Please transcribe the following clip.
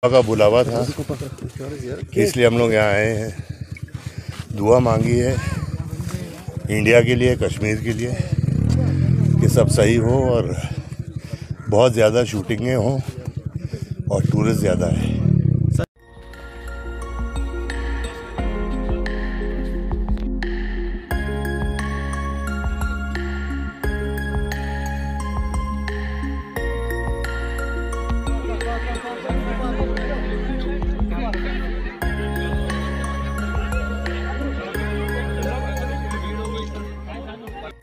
का बुलावा था, इसलिए हम लोग यहाँ आए हैं। दुआ मांगी है इंडिया के लिए, कश्मीर के लिए, कि सब सही हो और बहुत ज़्यादा शूटिंगें हों और टूरिस्ट ज़्यादा है।